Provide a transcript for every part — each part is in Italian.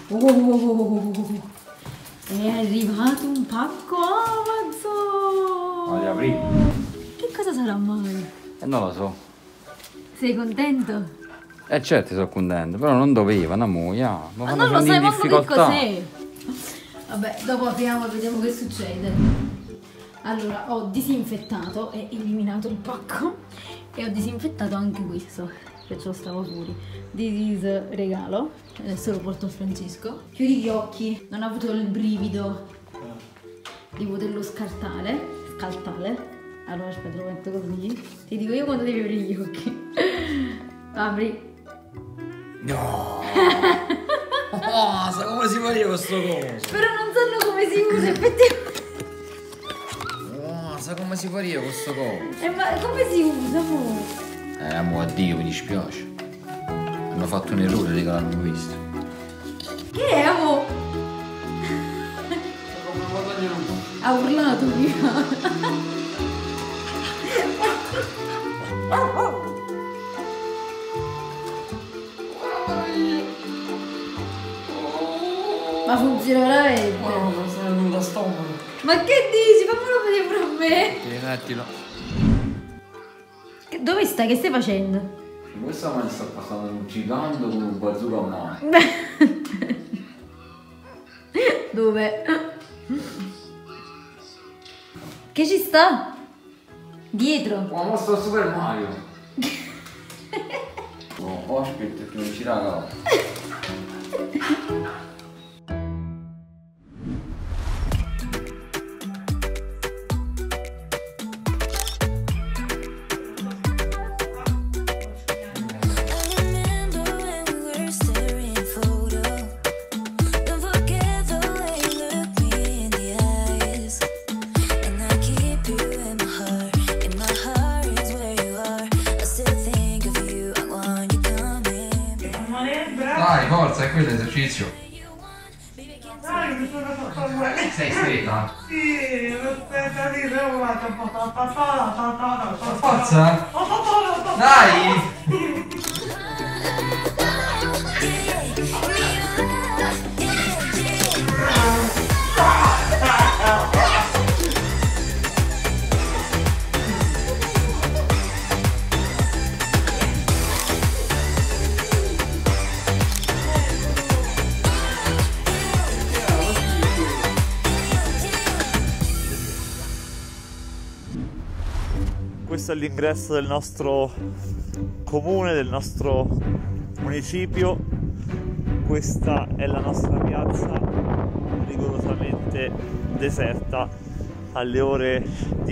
Oh, è arrivato un pacco Amazon! Voglio aprire. Che cosa sarà mai? Non lo so. Sei contento? Certo sono contento, però non doveva, no muoia. Ma non lo sai manco che cos'è. Vabbè, dopo apriamo e vediamo che succede. Allora, ho disinfettato e eliminato il pacco e ho disinfettato anche questo, perciò stavo fuori. This is regalo, adesso lo porto a Francesco. Chiudi gli occhi, non ho avuto il brivido di poterlo scartare. Allora aspetta, lo metto così. Ti dico io quando devi aprire gli occhi. Apri. No! Oh, sa come si fa io questo coso? Però non sanno come si usa effettivamente. Oh, sa come si fa io questo coso? Ma come si usa mo? Mo addio, mi dispiace. Hanno fatto un errore che l'hanno visto. Che è mo? Ha urlato prima. Ma funziona veramente? Ma sono venuta stomaco. Ma che dici? Fammelo vedere pure a me. Devi mettilo. Dove stai? Che stai facendo? Questa me ne sta passando un gigante con un bazooka a mano. Dove? Che ci sta? Dietro. Ma sto a Super Mario. Oh, aspetta che mi ci raga. Dai, forza, è quello l'esercizio. Dai, mi sono fatto male. Sei stretta? Sì, aspetta lì, Forza? Dai! Questo è l'ingresso del nostro comune, del nostro municipio. Questa è la nostra piazza rigorosamente deserta alle ore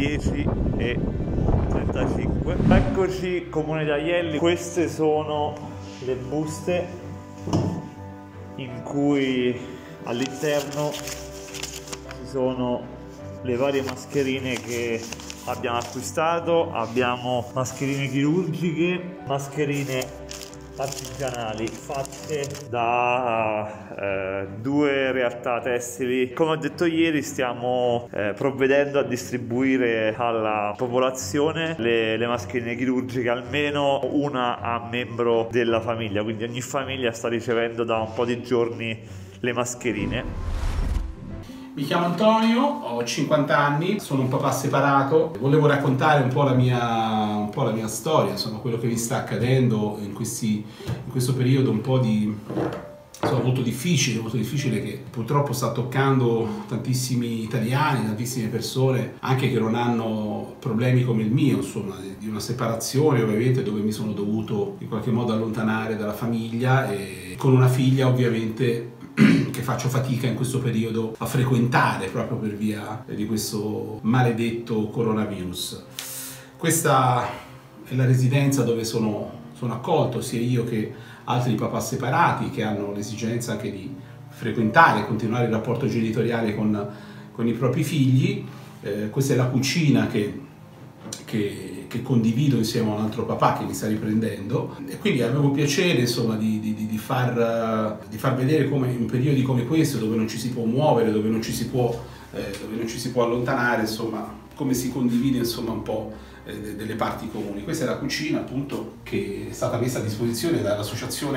10:35. Eccoci, comune di Aielli. Queste sono le buste in cui all'interno ci sono le varie mascherine che abbiamo acquistato. Abbiamo mascherine chirurgiche, mascherine artigianali fatte da due realtà tessili. Come ho detto ieri, stiamo provvedendo a distribuire alla popolazione le mascherine chirurgiche, almeno una a membro della famiglia, quindi ogni famiglia sta ricevendo da un po' di giorni le mascherine. Mi chiamo Antonio, ho 50 anni, sono un papà separato. Volevo raccontare un po' la mia storia, insomma, quello che mi sta accadendo in questo periodo un po' molto difficile, che purtroppo sta toccando tantissimi italiani, tantissime persone, anche che non hanno problemi come il mio, insomma, di una separazione ovviamente, dove mi sono dovuto in qualche modo allontanare dalla famiglia, e con una figlia ovviamente che faccio fatica in questo periodo a frequentare proprio per via di questo maledetto coronavirus. Questa è la residenza dove sono accolto, sia io che altri papà separati che hanno l'esigenza anche di frequentare e continuare il rapporto genitoriale con i propri figli. Questa è la cucina che condivido insieme a un altro papà che mi sta riprendendo, e quindi avevo piacere, insomma, di far vedere come in periodi come questo, dove non ci si può muovere, dove non ci si può allontanare, insomma, come si condivide, insomma, un po' delle parti comuni. Questa è la cucina, appunto, che è stata messa a disposizione dall'associazione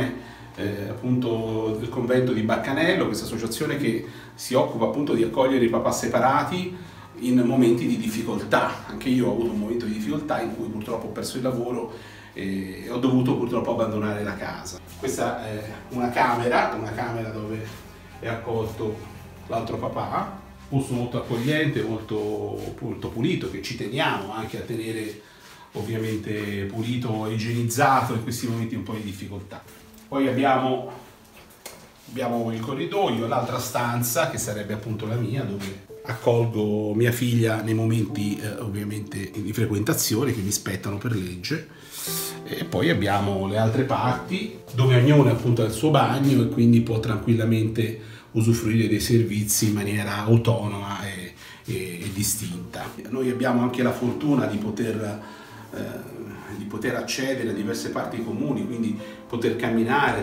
appunto del convento di Baccanello, questa associazione che si occupa appunto di accogliere i papà separati in momenti di difficoltà. Anche io ho avuto un momento di difficoltà in cui purtroppo ho perso il lavoro e ho dovuto purtroppo abbandonare la casa. Questa è una camera dove è accolto l'altro papà, posto molto accogliente, molto pulito, che ci teniamo anche a tenere ovviamente pulito e igienizzato in questi momenti un po' di difficoltà. Poi abbiamo il corridoio, l'altra stanza che sarebbe appunto la mia, dove accolgo mia figlia nei momenti ovviamente di frequentazione che mi spettano per legge, e poi abbiamo le altre parti dove ognuno appunto ha il suo bagno e quindi può tranquillamente usufruire dei servizi in maniera autonoma e distinta. Noi abbiamo anche la fortuna di poter accedere a diverse parti comuni, quindi poter camminare,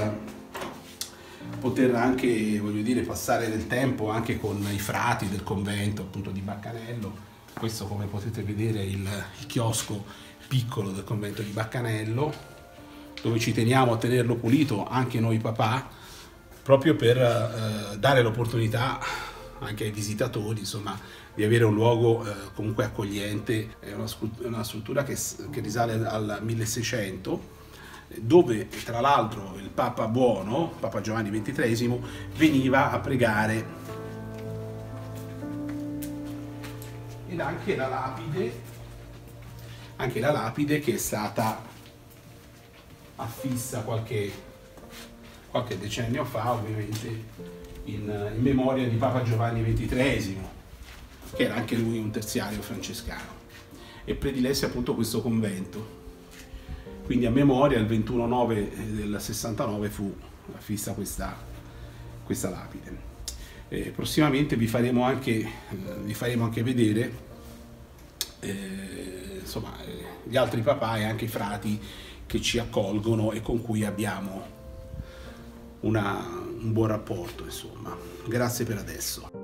poter anche, voglio dire, passare del tempo anche con i frati del convento appunto di Baccanello. Questo, come potete vedere, è il chiosco piccolo del convento di Baccanello, dove ci teniamo a tenerlo pulito anche noi papà, proprio per dare l'opportunità anche ai visitatori, insomma, di avere un luogo comunque accogliente. È una struttura che risale al 1600, dove tra l'altro il Papa Buono, Papa Giovanni XXIII, veniva a pregare. Ed anche la lapide che è stata affissa qualche decennio fa, ovviamente in memoria di Papa Giovanni XXIII, che era anche lui un terziario francescano, e predilesse appunto questo convento. Quindi a memoria, il 21/9 del 69 fu affissa questa lapide. Prossimamente vi faremo anche vedere insomma, gli altri papà e anche i frati che ci accolgono e con cui abbiamo un buon rapporto, insomma. Grazie per adesso.